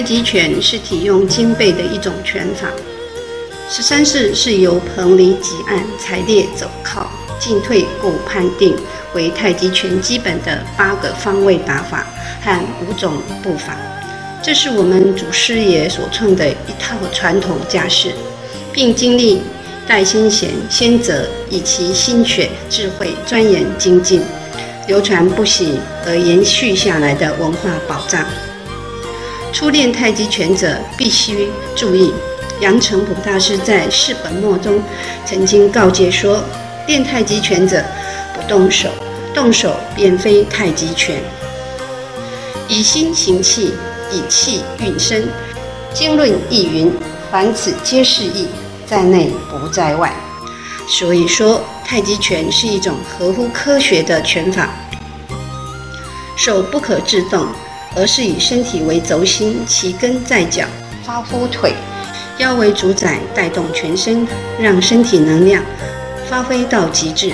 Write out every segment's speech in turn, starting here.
极拳是体用肩背的一种拳法。13式是由捧离击按、踩列走靠、进退过判定为太极拳基本的8个方位打法和5种步法。这是我们祖师爷所创的一套传统架势，并经历代先贤、先哲以其心血、智慧、钻研精进，流传不息而延续下来的文化宝藏。初练太极拳者必须注意，杨澄甫大师在《释本末》中曾经告诫说：练太极拳者不动手，动手便非太极拳。以心行气，以气运身。经论亦云：凡此皆是意，在内不在外。所以说，太极拳是一种合乎科学的拳法。手不可自动，而是以身体为轴心，其根在脚，发乎腿，腰为主宰，带动全身，让身体能量发挥到极致。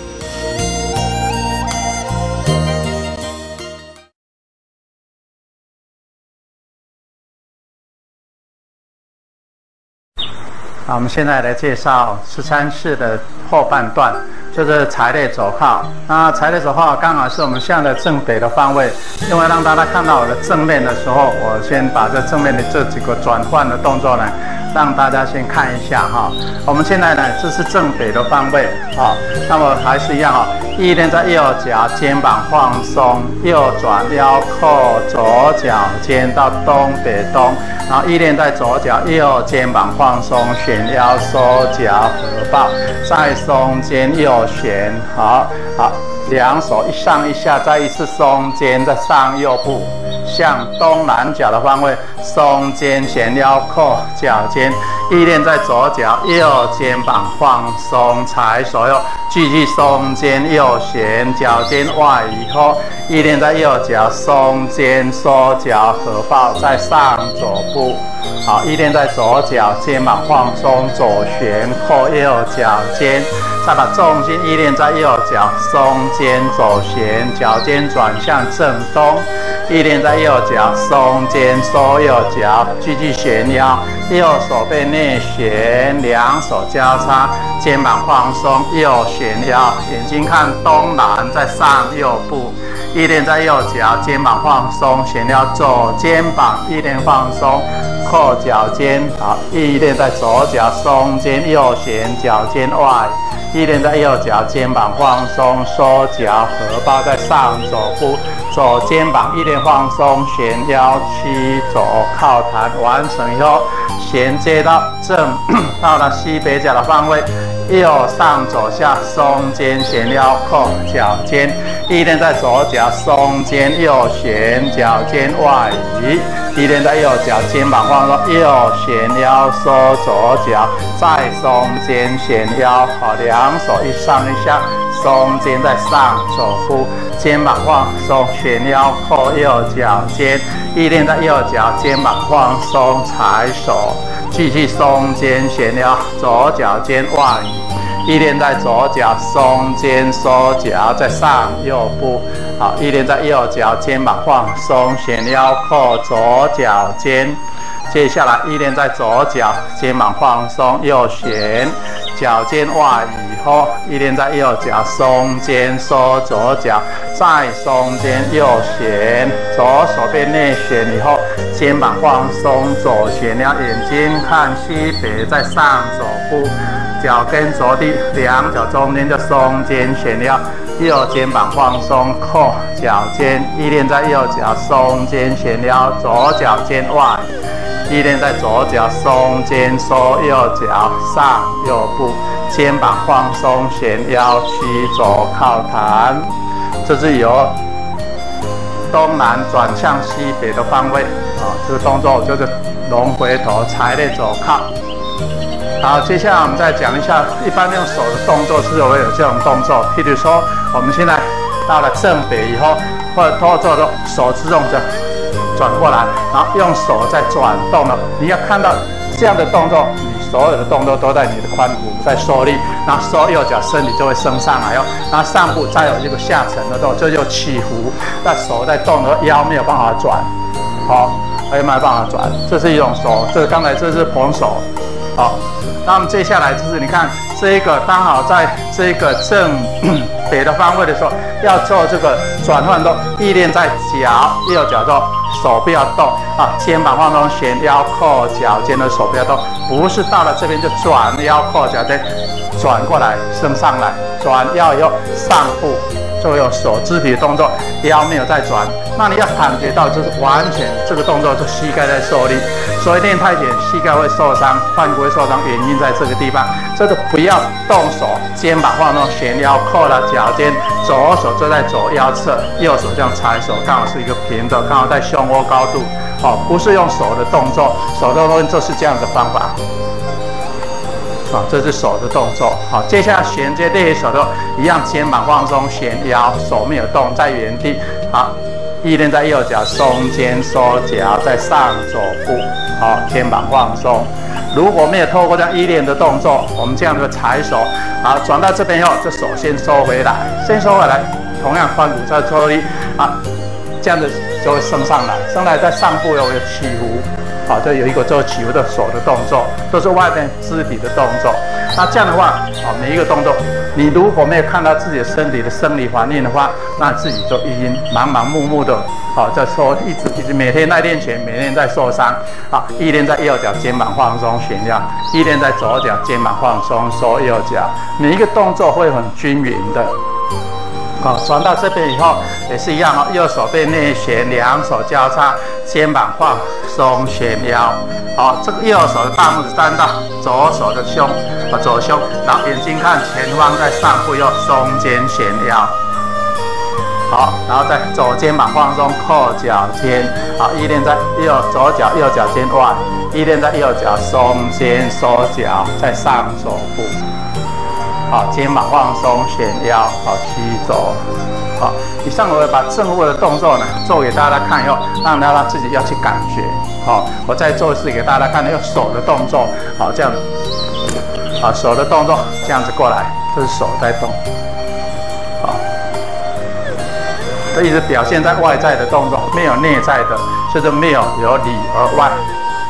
好，我们现在来介绍13式的后半段，就是踩列走靠。那踩列走靠刚好是我们现在的正北的方位，因为让大家看到我的正面的时候，我先把这正面的这几个转换的动作呢，让大家先看一下哈。我们现在呢，这是正北的方位啊，那么还是一样哈，意念在右脚，肩膀放松，右转腰扣，左脚尖到东北东。然后意念在左脚，右肩膀放松，旋腰收脚合抱，再松肩右旋，好，两手一上一下，再一次松肩，再上右步，向东南角的方位，松肩旋腰扣脚尖，意念在左脚，右肩膀放松，踩手右，继续松肩右旋，脚尖外移后，意念在右脚，松肩收脚合抱，再上左步。好，意念在左脚，肩膀放松，左旋扣右脚尖，再把重心意念在右脚，松肩左旋，脚尖转向正东，意念在右脚，松肩收右脚，继续旋腰，右手背内旋，两手交叉，肩膀放松，右旋腰，眼睛看东南，再上右步。意念在右脚，肩膀放松，旋腰左肩膀，意念放松，扣脚尖。好，意念在左脚，松肩右旋，脚尖外。意念在右脚，肩膀放松，收脚合抱，再上左步，左肩膀意念放松，旋腰屈左靠弹，完成以后衔接到到了西北角的方位，右上左下，松肩旋腰扣脚尖，意念在左脚，松肩右旋，脚尖外移。意念在右脚，肩膀放松，右旋腰收左脚，再松肩旋腰，好，两手一上一下，松肩再上左步，肩膀放松，旋腰扣右脚尖，意念在右脚，肩膀放松，踩手，继续松肩旋腰，左脚尖外移，意念在左脚，松肩收脚，再上右步。好，意念在右脚，肩膀放松，旋腰扣左脚尖。接下来意念在左脚，肩膀放松，右旋，脚尖外移后，意念在右脚，松肩收左脚，再松肩右旋，左手背内旋以后，肩膀放松，左旋腰，眼睛看西北，再上左步。脚跟着地，两脚中间就松肩旋腰，右肩膀放松，扣脚尖，意念在右脚，松肩旋腰，左脚尖外，意念在左脚，松肩收右脚，上右步，肩膀放松，旋腰屈左靠弹。这是由东南转向西北的方位啊，这个动作就是龙回头，踩列走靠。好，接下来我们再讲一下，一般用手的动作是会有这种动作，譬如说我们现在到了正北以后，或者动作的手自动的转过来，然后用手再转动了。你要看到这样的动作，你所有的动作都在你的髋骨在受力，然后收右脚，身体就会升上来哦。然后上步再有一个下沉的动作，这就起伏，那手在动的腰没有办法转，好。 没办法转，这是一种手，刚才这是捧手，好，那么接下来就是你看这一个刚好在这个正北的方位的时候，要做这个转换动，意念在脚，右脚动，手不要动啊，肩膀放松，旋腰扣脚尖的手不要动，不是到了这边就转腰扣脚尖，转过来升上来，转腰以后上步。就有手肢体的动作，腰没有在转，那你要感觉到就是完全这个动作，就膝盖在受力，所以练太极膝盖会受伤，髋骨会受伤，原因在这个地方。这个不要动手，肩膀放松，旋腰扣了脚尖，左手就在左腰侧，右手这样踩手，刚好是一个平的，刚好在胸窝高度。哦，不是用手的动作，手的动作就是这样的方法。啊，这是手的动作。好，接下来衔接练习手的一样，肩膀放松，旋腰，手没有动，在原地。好，意念在右脚，松肩收脚，在上走步。好，肩膀放松。如果没有透过这样意念的动作，我们这样的踩手，好，转到这边以后，这手先收回来，同样髋骨在抽力，啊，这样子就会升上来，升来在上部有起伏。好，这有一个做起伏的手的动作，都是外面肢体的动作。那这样的话，每一个动作，你如果没有看到自己的身体的生理反应的话，那自己就已经盲目的，在说一直每天在练拳，每天在受伤。啊，意念在右脚，肩膀放松，旋腰；意念在左脚，肩膀放松，收右脚。每一个动作会很均匀的。好，转到这边以后也是一样哦，右手背内旋，两手交叉，肩膀放松，旋腰。好，这个右手的大拇指沾到左手的胸，左胸，然后眼睛看前方，在上部右松肩旋腰。好，然后再左肩膀放松，扣脚尖。好，意念在左脚右脚尖外，意念在右脚松肩收脚，在上手部。好，肩膀放松，旋腰，好，膝走。好，以上我会把正握的动作呢做给大家看以后，让大家自己要去感觉。好，我再做一次给大家看，用手的动作。好，这样，好，手的动作这样子过来，这是手在动。好，这一直表现在外在的动作，没有内在的，就是没有由里而外。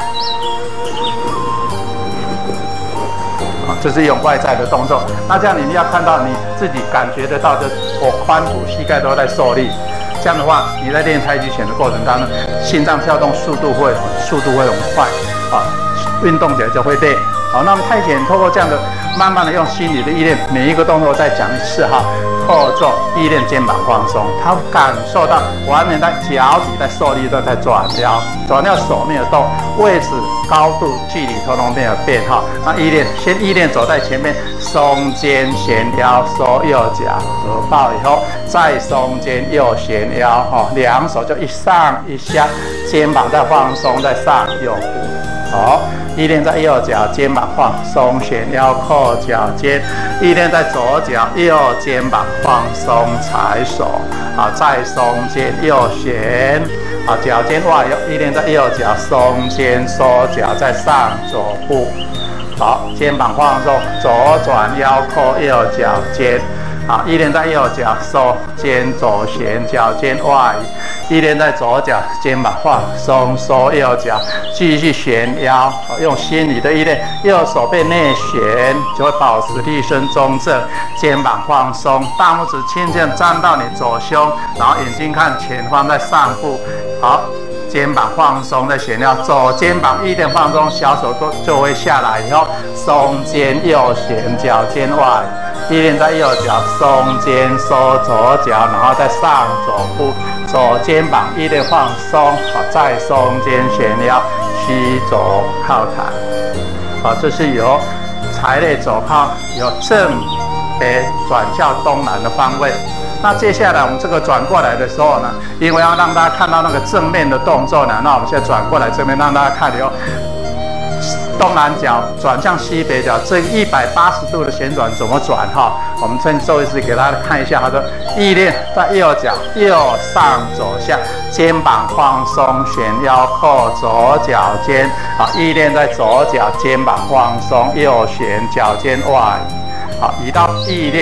这是用外在的动作，那这样你要看到你自己感觉得到，就是我髋骨、膝盖都在受力。这样的话，你在练太极拳的过程当中，心脏跳动速度会很快，啊，运动起来就会累。好，那么太极拳透过这样的慢慢的用心理的意念，每一个动作再讲一次哈。后坐，意念肩膀放松，他感受到完全在脚底在受力，都在转腰，手没有动，位置、高度、距离通通没有变哈。那意念走在前面，松肩旋腰，收右脚，合抱以后再松肩右旋腰哈，两手就一上一下，肩膀再放松，再上右步。好，意念在右脚，肩膀放松，旋腰扣脚尖；意念在左脚，右肩膀放松，踩手。好，再松肩，右旋。好，脚尖外右，意念在右脚，松肩收脚，再上左步。好，肩膀放松，左转腰扣右脚尖。好，意念在右脚，收肩左旋，脚尖外移。意念在左脚，肩膀放松，收右脚，继续旋腰。用心理的意念，右手背内旋，就会保持立身中正，肩膀放松，大拇指轻轻沾到你左胸，然后眼睛看前方，在上部。好，肩膀放松，再旋腰，左肩膀意念放松，小手就会下来以后，松肩右旋，脚尖外。意念在右脚，松肩收左脚，然后再上左步，左肩膀意念放松，好，再松肩旋腰，膝肘靠弹。好，这是由财内走靠，由正北转向东南的方位。那接下来我们这个转过来的时候呢，因为要让大家看到那个正面的动作呢，那我们现在转过来这边让大家看以后。东南角转向西北角，这个180度的旋转怎么转哈？我们先做一次给大家看一下。他说，意念在右脚，右上左下，肩膀放松，旋腰扣左脚尖。好，意念在左脚，肩膀放松，右旋，脚尖外。好，移到意念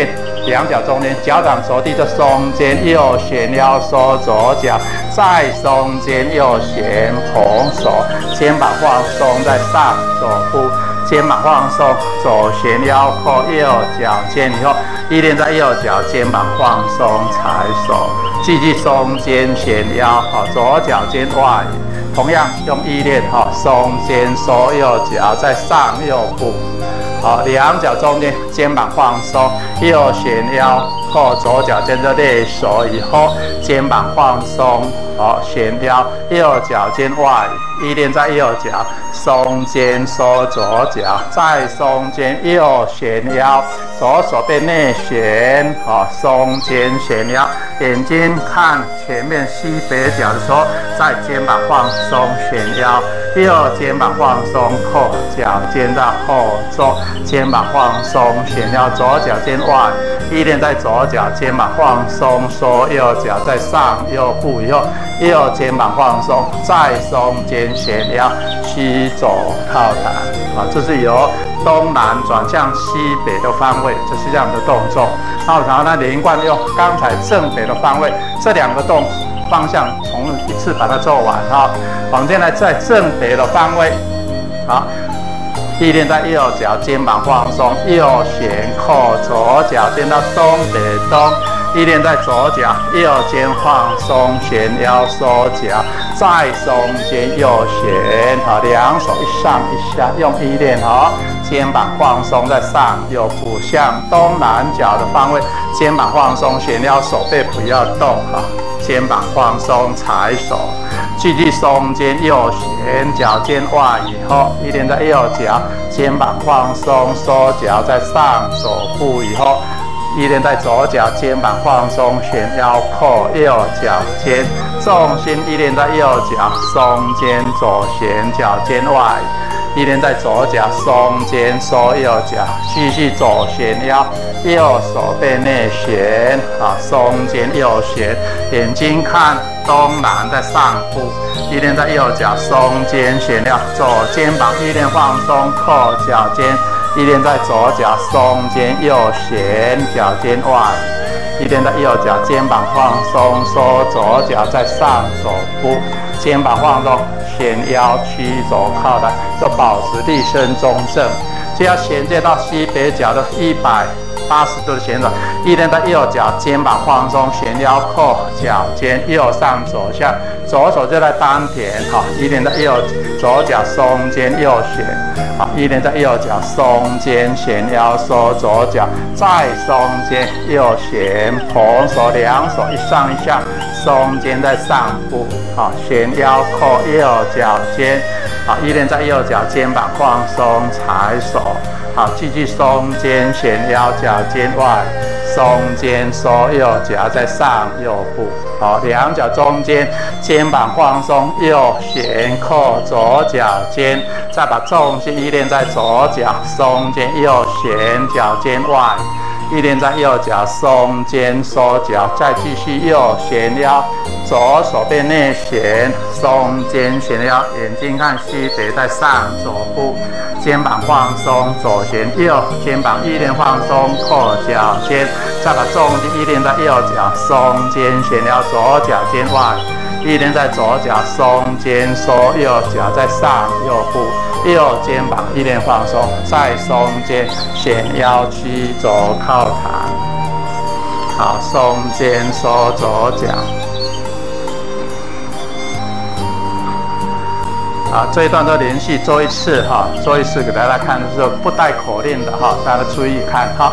两脚中间，脚掌着地就松肩，右旋腰收左脚，再松肩，右旋捧手，肩膀放松，在上手部，肩膀放松，左旋腰扣右脚尖以后，依恋在右脚，肩膀放松，踩手，继续松肩旋腰，好，左脚尖外移，同样用依恋，好，松肩收右脚，在上右步。好，两脚中间，肩膀放松，右旋腰扣左脚尖就内手以后，肩膀放松，好，旋腰，右脚尖外移，依恋在右脚，松肩收左脚，再松肩，右旋腰，左手背内旋，好，松肩旋腰，眼睛看前面西北角的时候，在肩膀放松旋腰，右肩膀放松扣脚尖到后坐，肩膀放松旋腰，左脚尖外，依恋在左脚，肩膀放松收右脚，在上右步以后，右肩膀放松，再松肩旋腰，西走靠弹，啊，这是由东南转向西北的方位，就是这样的动作。然后呢，连贯用刚才正北的方位，这两个方向从一次把它做完哈。往前来，在正北的方位，好，依恋在右脚，肩膀放松，右旋扣左脚尖到东北东，依恋在左脚，右肩放松，旋腰收脚，再松肩右旋，好，两手一上一下，用依恋好，肩膀放松在上右步，向东南角的方位，肩膀放松，旋腰，手背不要动哈，肩膀放松，踩手，继续松肩右旋，脚尖外以后，依恋在右脚，肩膀放松，收脚，在上手步以后。依恋在左脚，肩膀放松，旋腰扣右脚尖，重心依恋在右脚，松肩左旋，脚尖外，依恋在左脚，松肩收右脚，继续左旋腰，右手背内旋，啊，松肩右旋，眼睛看东南在上步，依恋在右脚，松肩旋腰，左肩膀依恋放松，扣脚尖。依恋在左脚，松肩右旋，脚尖外；依恋在右脚，肩膀放松，收左脚，在上手步，肩膀放松，旋腰屈肘靠弹，就保持立身中正。这要衔接到西北角的180度的旋转，依恋在右脚，肩膀放松，旋腰扣脚尖，右上左下，左手就在丹田，好，依恋在左脚松肩右旋，好，依恋在右脚松肩旋腰收左脚，再松肩右旋捧手，两手一上一下，松肩在上步，好，旋腰扣右脚尖，好，依恋在右脚，肩膀放松，踩手。好，继续松肩旋腰，脚尖外，松肩收右脚，在上右步。好，两脚中间，肩膀放松，右旋扣左脚尖，再把重心依恋在左脚，松肩右旋，脚尖外。依恋在右脚，松肩收脚，再继续右旋腰，左手背内旋，松肩旋腰，眼睛看西北，在上左步，肩膀放松，左旋右，肩膀依恋放松，扣脚尖，再把重心依恋在右脚，松肩旋腰，左脚尖外。依恋在左脚，松肩收右脚，在上右步，右肩膀依恋放松，再松肩，旋腰屈肘靠弹。好，松肩收左脚。好，这一段都连续做一次哈，做一次给大家看的时候不带口令的哈，大家注意看哈。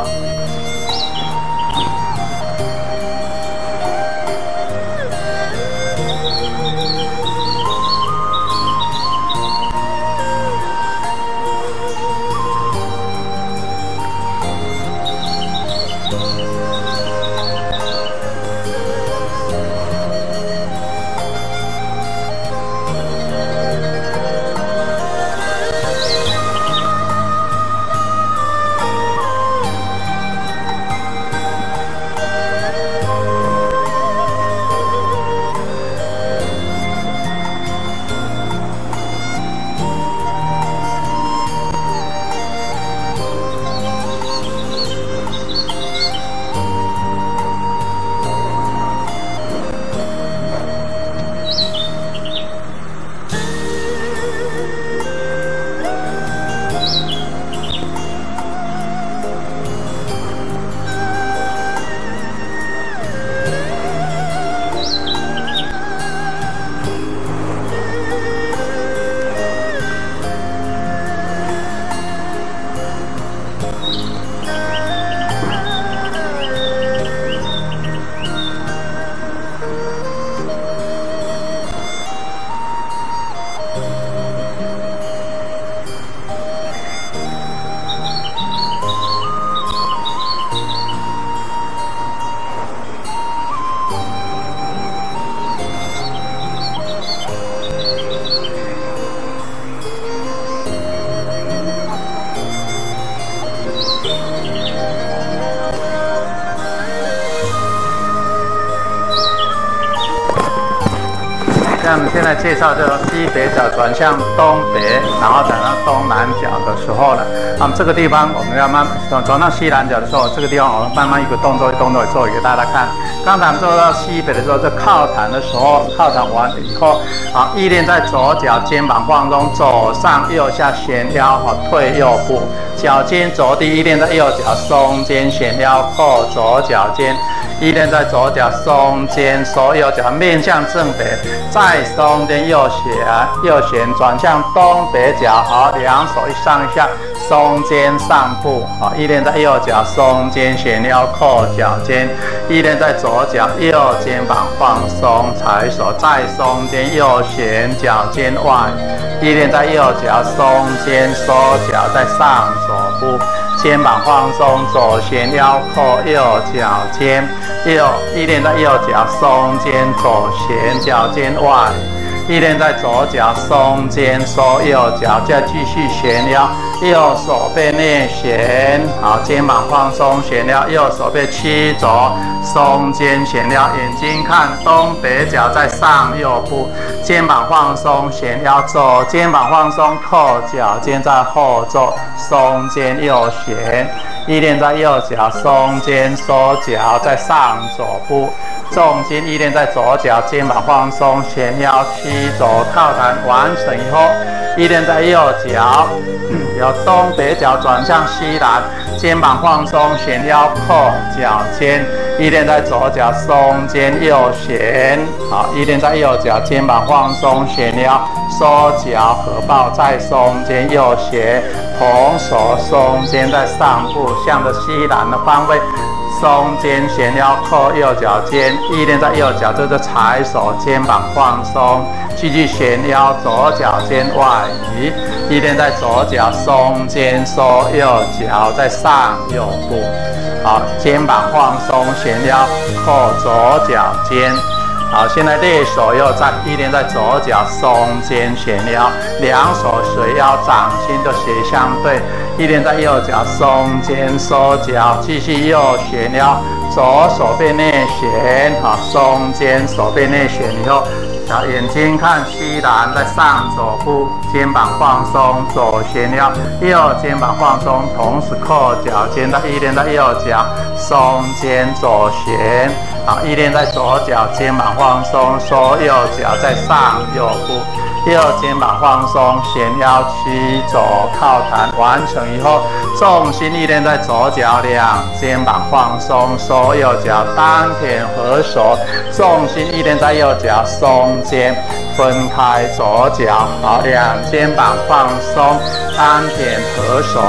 像我们现在介绍这个西北角转向东北，然后转到东南角的时候呢，那么这个地方我们要转到西南角的时候，这个地方我们慢慢一个动作一个动作做给大家看。刚才我们做到西北的时候，这靠弹的时候，靠弹完以后，好，意念在左脚，肩膀放松，左上右下旋腰，好，退右步，脚尖着地，意念在右脚，松肩旋腰，扣左脚尖。意念在左脚，松肩收右脚，面向正北，再松肩右旋转向东北角，好，两手一上一下，松肩上步，好，意念在右脚，松肩旋腰，扣脚尖，意念在左脚，右肩膀放松，踩手，再松肩右旋，脚尖外，意念在右脚，松肩收脚，再上左步。肩膀放松，左旋腰，扣右脚尖，意念在右脚，松肩左旋，脚尖外，意念在左脚，松肩收右脚，再继续旋腰，右手背内旋，好，肩膀放松，旋腰，右手背屈肘，松肩旋腰，眼睛看东北角，再上右步，肩膀放松，旋腰，左肩膀放松，扣脚尖，在后肘，松肩右旋，意念在右脚，松肩收脚，再上左步，重心意念在左脚，肩膀放松，旋腰，屈肘，靠弹完成以后，意念在右脚，由东北角转向西南，肩膀放松，旋腰，扣脚尖，意念在左脚，松肩右旋，好，意念在右脚，肩膀放松，旋腰，收脚合抱，再松肩右旋，同手松肩，在上步，向着西南的方位。松肩旋腰，扣右脚尖，意念在右脚，这是踩手，肩膀放松，继续旋腰，左脚尖外移，意念在左脚，松肩收右脚，再上右步，好，肩膀放松，旋腰，扣左脚尖。好，现在列手又站，意念在左脚，松肩旋腰，两手随腰，掌心就斜相对。意念在右脚，松肩收脚，继续右旋腰，左手背内旋，好，松肩手背内旋以后，好，眼睛看西南，再上左步，肩膀放松，左旋腰，右肩膀放松，同时扣脚尖，意念在右脚，松肩左旋。好，意念在左脚，肩膀放松，收右脚，再上右步，右肩膀放松，旋腰屈肘靠弹完成以后，重心意念在左脚，两肩膀放松，收右脚，丹田合手，重心意念在右脚，松肩分开左脚，好，两肩膀放松，丹田合手。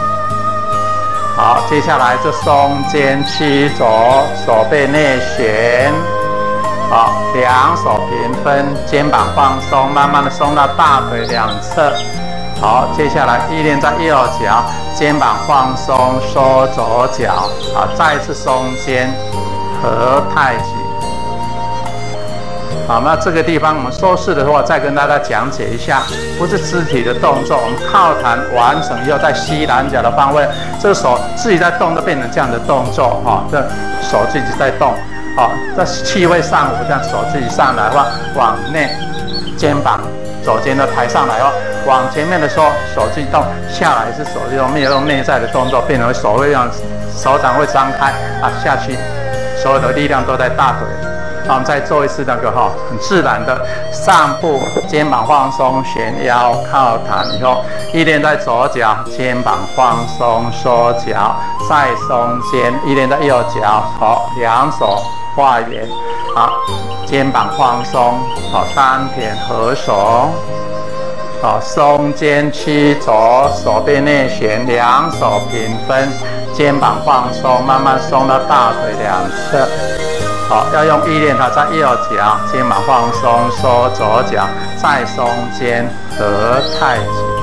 好，接下来就松肩屈肘，手背内旋，好，两手平分，肩膀放松，慢慢的松到大腿两侧。好，接下来意念在右脚，肩膀放松，收左脚，好，再一次松肩，合太极。好，那这个地方我们收式的话，再跟大家讲解一下，不是肢体的动作，我们靠弹完成以后，在西南角的方位，这个手自己在动，就变成这样的动作哈，这手自己在动，好，这气位上浮，这样手自己上来的话，往内，肩膀肘尖都抬上来哦，往前面的时候，手自己动，下来是手没有用内在的动作，变成手会让手掌会张开啊下去，所有的力量都在大腿。好，我们再做一次那个哈，很自然的上步，肩膀放松，旋腰靠弹以后，意念在左脚，肩膀放松，收脚，再松肩，意念在右脚，好，两手画圆，好，肩膀放松，好，丹田合手，好，松肩屈肘，手背内旋，两手平分，肩膀放松，慢慢松到大腿两侧。好，要用意念，它在右脚，肩膀放松，收左脚，再松肩，合太极。